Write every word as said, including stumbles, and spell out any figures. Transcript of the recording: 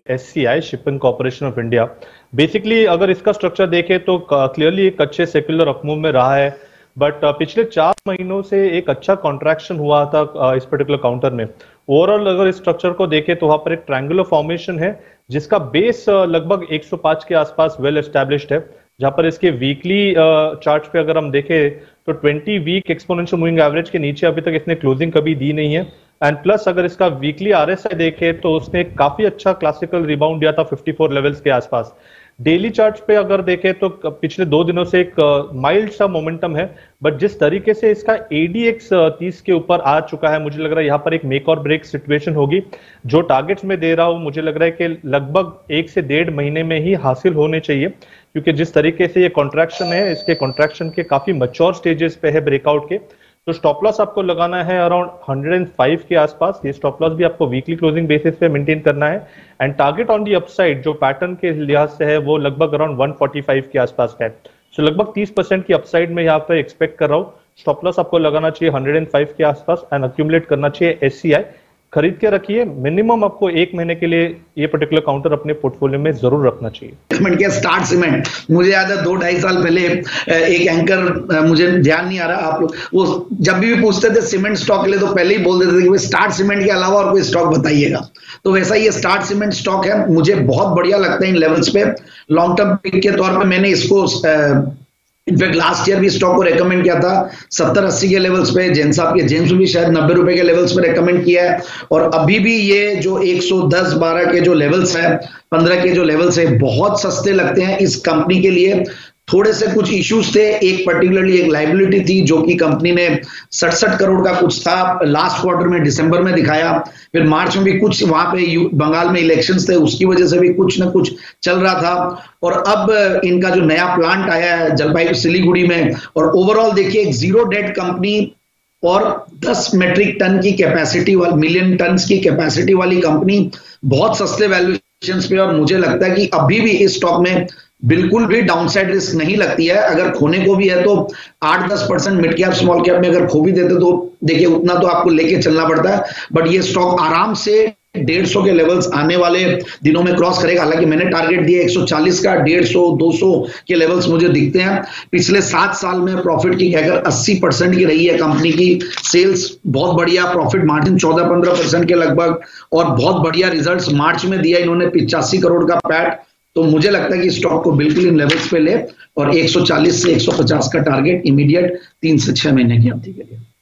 S C I, shipping corporation of India. Basically अगर इसका structure देखें तो क्लियरली एक अच्छे सेक्युलर अपमूव में रहा है, बट पिछले चार महीनों से एक अच्छा कॉन्ट्रैक्शन हुआ था इस पर्टिकुलर काउंटर में। ओवरऑल अगर इस स्ट्रक्चर को देखें तो वहां पर एक ट्रायंगुलर फॉर्मेशन है जिसका बेस लगभग एक सौ पाँच के आसपास वेल एस्टैब्लिश्ड है, जहां पर इसके वीकली चार्ट पे अगर हम देखें तो twenty week exponential moving average के नीचे अभी तक इसने क्लोजिंग कभी दी नहीं है। एंड प्लस अगर इसका वीकली आरएसआई देखे तो उसने काफी अच्छा क्लासिकल रिबाउंड दिया था चौवन लेवल्स के आसपास। डेली चार्ट्स पे अगर देखें तो पिछले दो दिनों से एक माइल्ड सा मोमेंटम है, बट जिस तरीके से इसका एडीएक्स तीस के ऊपर आ चुका है, मुझे लग रहा है यहाँ पर एक मेक और ब्रेक सिचुएशन होगी। जो टारगेट्स में दे रहा हूं मुझे लग रहा है कि लगभग एक से डेढ़ महीने में ही हासिल होने चाहिए, क्योंकि जिस तरीके से ये कॉन्ट्रैक्शन है, इसके कॉन्ट्रैक्शन के काफी मैच्योर स्टेजेस पे है ब्रेकआउट के। तो स्टॉप लॉस आपको लगाना है अराउंड एक सौ पाँच के आसपास। ये स्टॉप लॉस भी आपको वीकली क्लोजिंग बेसिस पे मेंटेन करना है। And target on the upside जो पैटर्न के लिहाज से है वो लगभग अराउंड एक सौ पैंतालीस के आसपास है। सो लगभग तीस परसेंट की अपसाइड में यहाँ पे एक्सपेक्ट कर रहा हूँ। स्टॉप लॉस आपको लगाना चाहिए एक सौ पाँच के आसपास एंड अक्यूमुलेट करना चाहिए एस सी आई। खरीद के रखिए, मिनिमम आपको एक महीने के लिए ये पर्टिकुलर काउंटर अपने पोर्टफोलियो में जरूर रखना चाहिए। क्या स्टार्ट सीमेंट, मुझे याद है दो ढाई साल पहले एक एंकर, मुझे ध्यान नहीं आ रहा, आप लोग वो जब भी पूछते थे सीमेंट स्टॉक के लिए तो पहले ही बोल देते थे कि स्टार्ट सीमेंट के अलावा और कोई स्टॉक बताइएगा। तो वैसा ये स्टार्ट सीमेंट स्टॉक है, मुझे बहुत बढ़िया लगता है इन लेवल्स पे। लॉन्ग टर्म पिक के तौर पर मैंने इसको इनफैक्ट लास्ट ईयर भी स्टॉक को रेकमेंड किया था सत्तर अस्सी के लेवल्स पे। जेन साहब के जेम्स भी शायद नब्बे रुपए के लेवल्स पे रेकमेंड किया है, और अभी भी ये जो एक सौ दस बारह के जो लेवल्स है, पंद्रह के जो लेवल्स है, बहुत सस्ते लगते हैं इस कंपनी के लिए। थोड़े से कुछ इश्यूज थे, एक पर्टिकुलरली एक लाइबिलिटी थी जो कि कंपनी ने सड़सठ करोड़ का कुछ था लास्ट क्वार्टर में, दिसंबर में दिखाया। फिर मार्च में भी कुछ वहां पे बंगाल में इलेक्शंस थे, उसकी वजह से भी कुछ ना कुछ चल रहा था। और अब इनका जो नया प्लांट आया है जलपाईगुड़ी सिलीगुड़ी में, और ओवरऑल देखिए एक जीरो डेट कंपनी और दस मेट्रिक टन की कैपेसिटी वाली, मिलियन टन की कैपेसिटी वाली कंपनी, बहुत सस्ते वैल्यूएशंस पे। और मुझे लगता है कि अभी भी इस स्टॉक में बिल्कुल भी डाउनसाइड रिस्क नहीं लगती है। अगर खोने को भी है तो आठ दस percent mid cap small cap में अगर खो भी देते तो देखिए उतना तो आपको लेके चलना पड़ता है, बट ये स्टॉक आराम से डेढ़ सौ के लेवल्स आने वाले दिनों में क्रॉस करेगा। हालांकि मैंने टारगेट दिया एक सौ चालीस का, डेढ़ सौ दो सौ के लेवल्स मुझे दिखते हैं। पिछले सात साल में प्रॉफिट की कहकर अस्सी परसेंट की रही है कंपनी की सेल्स, बहुत बढ़िया प्रॉफिट मार्जिन चौदह पंद्रह परसेंट के लगभग, और बहुत बढ़िया रिजल्ट्स मार्च में दिया इन्होंने पिचासी करोड़ का पैट। तो मुझे लगता है कि स्टॉक को बिल्कुल इन लेवल्स पे ले, और एक सौ चालीस से एक सौ पचास का टारगेट इमीडिएट तीन से छह महीने की अवधि के लिए।